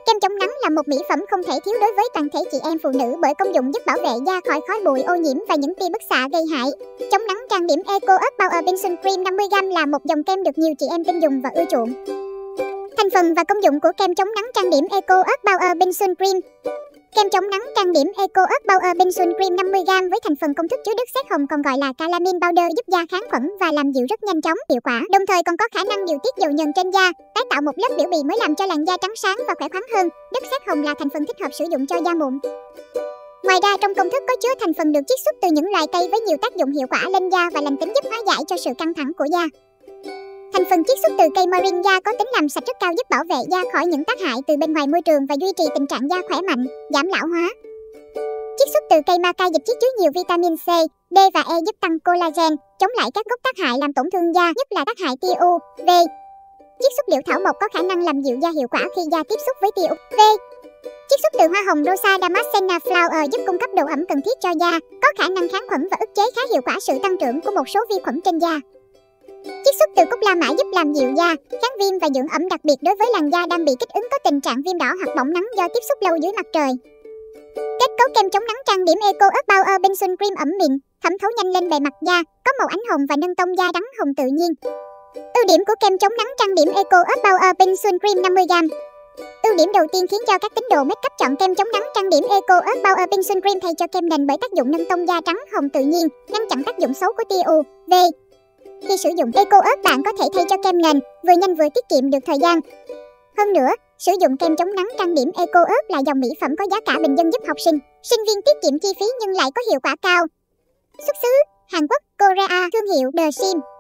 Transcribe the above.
Kem chống nắng là một mỹ phẩm không thể thiếu đối với toàn thể chị em phụ nữ bởi công dụng giúp bảo vệ da khỏi khói bụi ô nhiễm và những tia bức xạ gây hại. Chống nắng trang điểm Eco Earth Power Sun Cream 50g là một dòng kem được nhiều chị em tin dùng và ưa chuộng. Thành phần và công dụng của kem chống nắng trang điểm Eco Earth Power Sun Cream. Kem chống nắng trang điểm Eco Earth Power Sun Cream 50g với thành phần công thức chứa đất sét hồng còn gọi là calamine powder giúp da kháng khuẩn và làm dịu rất nhanh chóng, hiệu quả. Đồng thời còn có khả năng điều tiết dầu nhờn trên da, tái tạo một lớp biểu bì mới làm cho làn da trắng sáng và khỏe khoắn hơn. Đất sét hồng là thành phần thích hợp sử dụng cho da mụn. Ngoài ra trong công thức có chứa thành phần được chiết xuất từ những loài cây với nhiều tác dụng hiệu quả lên da và lành tính giúp hóa giải cho sự căng thẳng của da. Thành phần chiết xuất từ cây moringa có tính làm sạch rất cao giúp bảo vệ da khỏi những tác hại từ bên ngoài môi trường và duy trì tình trạng da khỏe mạnh, giảm lão hóa. Chiết xuất từ cây maca dịch chứa nhiều vitamin C, D và E giúp tăng collagen, chống lại các gốc tác hại làm tổn thương da, nhất là tác hại tia UV. Chiết xuất liệu thảo mộc có khả năng làm dịu da hiệu quả khi da tiếp xúc với tia UV. Chiết xuất từ hoa hồng Rosa Damascena Flower giúp cung cấp độ ẩm cần thiết cho da, có khả năng kháng khuẩn và ức chế khá hiệu quả sự tăng trưởng của một số vi khuẩn trên da. Chiết xuất từ cúc la mã giúp làm dịu da, kháng viêm và dưỡng ẩm đặc biệt đối với làn da đang bị kích ứng có tình trạng viêm đỏ hoặc bỏng nắng do tiếp xúc lâu dưới mặt trời. Kết cấu kem chống nắng trang điểm Eco Earth Power Sun Cream ẩm mịn, thẩm thấu nhanh lên bề mặt da, có màu ánh hồng và nâng tông da trắng hồng tự nhiên. Ưu điểm của kem chống nắng trang điểm Eco Earth Power Sun Cream 50g. Ưu điểm đầu tiên khiến cho các tín đồ make up chọn kem chống nắng trang điểm Eco Earth Power Sun Cream thay cho kem nền bởi tác dụng nâng tông da trắng hồng tự nhiên, ngăn chặn tác dụng xấu của tia UV. Khi sử dụng Eco Earth bạn có thể thay cho kem nền, vừa nhanh vừa tiết kiệm được thời gian. Hơn nữa, sử dụng kem chống nắng trang điểm Eco Earth là dòng mỹ phẩm có giá cả bình dân giúp học sinh, sinh viên tiết kiệm chi phí nhưng lại có hiệu quả cao. Xuất xứ Hàn Quốc, Korea, thương hiệu The Sim.